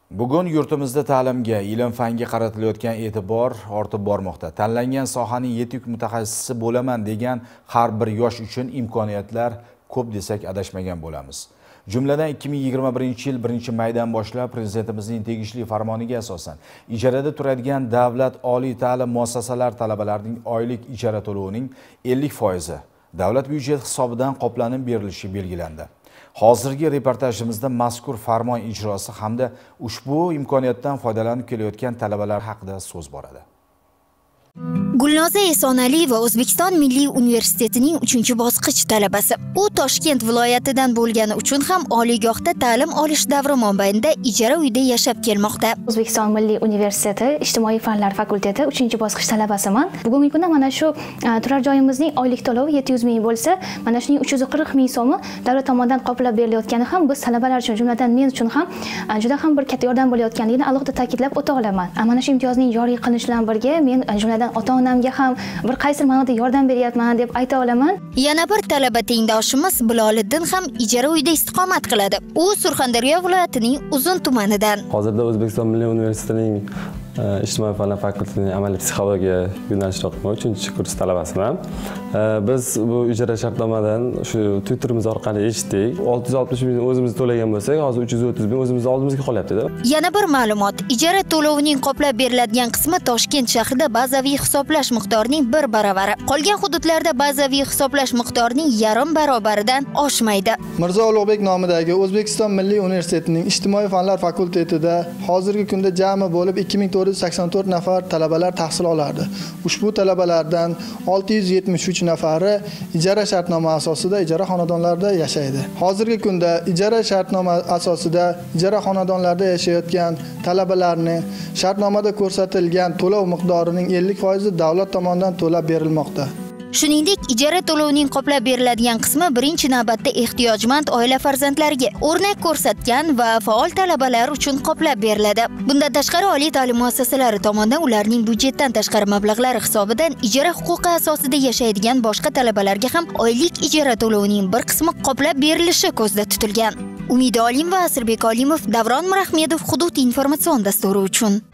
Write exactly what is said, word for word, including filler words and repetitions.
Bugun yurtimizda ta'limga, ilm-fanga qaratilayotgan e'tibor ortib bormoqda. Tanlangan sohaning yetuk mutaxassisi bo'laman degan har bir yosh uchun imkoniyatlar ko'p desak adashmagan bo'lamiz. Jumladan ikki ming yigirma birinchi yil birinchi maydan boshlab Prezidentimizning tegishli farmoniga asosan ijarada turadigan davlat oliy ta'lim muassasalar talabalarining oylik ijara to'lovining ellik foizi davlat byudjeti hisobidan qoplanib berilishi belgilandi. Hozirgi reportajimizda mazkur farmon ijrosi hamda ushbu imkoniyatdan foydalanib kelayotgan talabalar haqida so'z boradi. Gulnoza Esonaliyeva O'zbekiston Milliy universitetining uchinchi bosqich talabasi. U Toshkent viloyatidan bo'lgani uchun ham oliygohda ta'lim olish davri mobaynida ijara uyda yashab kelmoqda. O'zbekiston Milliy universiteti Ijtimoiy fanlar fakulteti uchinchi bosqich talabasiman. Bugungi kunda mana shu turar joyimizning oylik to'lovi yetti yuz ming bo'lsa, mana shuning uch yuz qirq ming so'mi davlat tomonidan qoplab berilayotgani ham biz talabalar uchun, jumladan men uchun ham juda ham bir katta yordam bo'layotganligini alohida ta'kidlab o'ta olaman. Mana shu imtiyozning joriy qilinishi bilan birga men jumladan ota-onamga ham bir qaysi ma'noda yordam beryapman deb ayta olaman. Yana bir talaba tengdoshimiz Biloliddin ham ijara uyda istiqomat qiladi. U Surxondaryo viloyatining Uzun tumanidan. Hozirda O'zbekiston Milliy universitetining Ijtimoiy fanlar fakultetining amaliy psixologiya yo'nalishida o'qiyman, uchinchi kurs talabasiman. Biz bu ijara shartnomadan shu Twitterimiz orqali eshitdik. olti yuz oltmish ming o'zimiz to'lagan bo'lsak, hozir uch yuz o'ttiz ming o'zimiz oldimizga qolyapti-da. Yana bir ma'lumot, ijara to'lovining qoplab beriladigan qismi Toshkent shahrida bazaviy hisoblash miqdorining bir baravari. Qolgan hududlarda bazaviy hisoblash miqdorining yarim barobaridan oshmaydi. Mirzo Ulug'bek nomidagi O'zbekiston Milliy universitetining Ijtimoiy fanlar fakultetida hozirgi kunda jami bo'lib ikki ming to'rt yuz sakson to'rt nafar talabalar tahsil olardi. Ushbu talabalardan olti yuz yetmish uch nafari ijara shartnoma asosida ijara xonadonlarda yashaydi. Hozirgi kunda ijara shartnoma asosida ijara xonadonlarda yashayotgan talabalarni shartnomada ko'rsatilgan to'lov miqdorining ellik foizi davlat tomonidan to'lab berilmoqda. Shuningdek, ijara to'lovining qoplab beriladigan qismi birinchi navbatda ehtiyojmand oila farzandlariga, o'rnak ko'rsatgan va faol talabalar uchun qoplab beriladi. Bundan tashqari oliy ta'lim muassasalari tomonidan ularning byudjetdan tashqari mablag'lari hisobidan ijara huquqi asosida yashaydigan boshqa talabalarga ham oylik ijara to'lovining bir qismi qoplab berilishi ko'zda tutilgan. Umida Olimova, Asirbek Olimov, Davron Mirahmedov, Hudud informatsion dasturi uchun.